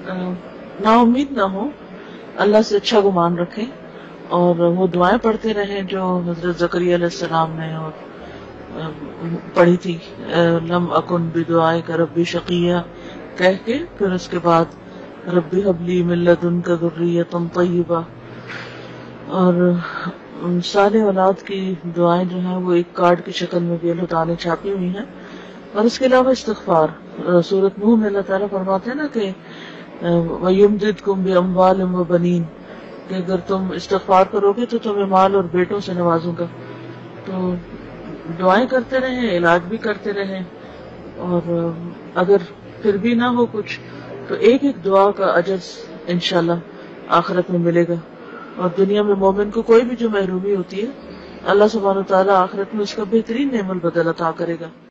नाउम्मीद ना हो, अल्लाह से अच्छा गुमान रखें और वो दुआएं पढ़ते रहें जो हजरत ज़करिया अलैहिस्सलाम ने और पढ़ी थी, लम अकुन बिदुआए का रब्बी शकिया कह के, फिर उसके बाद रब्बी हबली मिन लदुनका ज़ुर्रियतन तय्यिबा। और सारे औलाद की दुआएं जो हैं वो एक कार्ड की शक्ल में भी अल्लाह ताला ने छापी हुई हैं। और इसके अलावा इस्तिग़फ़ार, सूरत नूह में अल्लाह ताला फरमाते हैं ना कि वयुमदिदकुम बिअम्वालिन व बनीन, कि अगर तुम इस्तिग़फ़ार करोगे तो तुम्हें माल और बेटों से नवाजूंगा। तो दुआएं करते रहें, इलाज भी करते रहें, और अगर फिर भी ना हो कुछ तो एक एक दुआ का अजर इंशाल्लाह आखिरत में मिलेगा। और दुनिया में मोमिन को कोई भी जो महरूमी होती है, अल्लाह सुब्हानहू व तआला आखिरत में उसका बेहतरीन नेमल बदल अता करेगा।